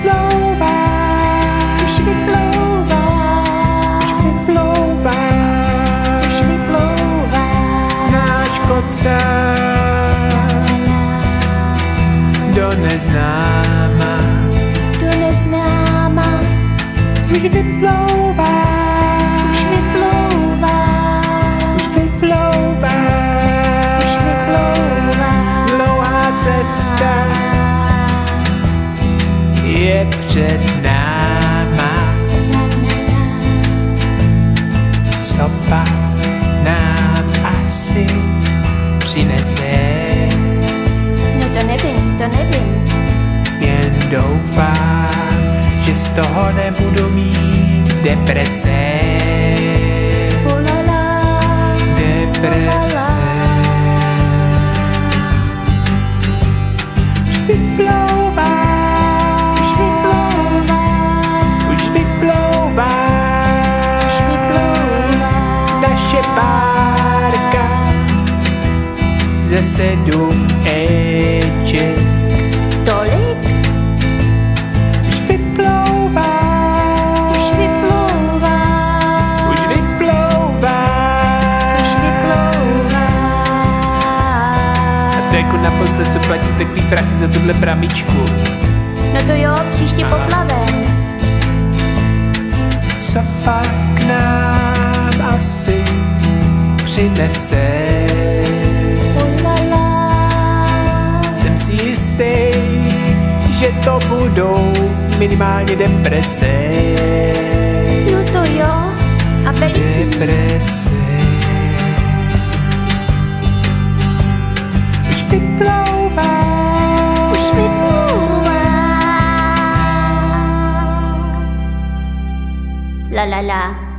vyplouvá, už vyplouvá, už vyplouvá, už vyplouvá. náš kocář do neznáma, Do neznáma, už vyplouvá, už vyplouvá, už vyplouvá, už vyplouvá. dlouhá cesta je před náma, co pak nám asi přinese, No to nevím. jen doufám, že z toho nebudu mít deprese, Ulala, deprese. Už vyplouvá, už vyplouvá, už vyplouvá, už vyplouvá. naše párka ze 7 éček. Tolik, Už vyplouvá, už vyplouvá, už vyplouvá, už vyplouvá. A to jako naposled, co platí takový prachy za tuhle pramičku. No to jo, příště poplavem. Co pak nám asi přinese? Ulala, Jsem si jistý, že to budou minimálně deprese. no to jo, a veliký. Deprese. Už vyplouvá, Už vyplouvá. La la la.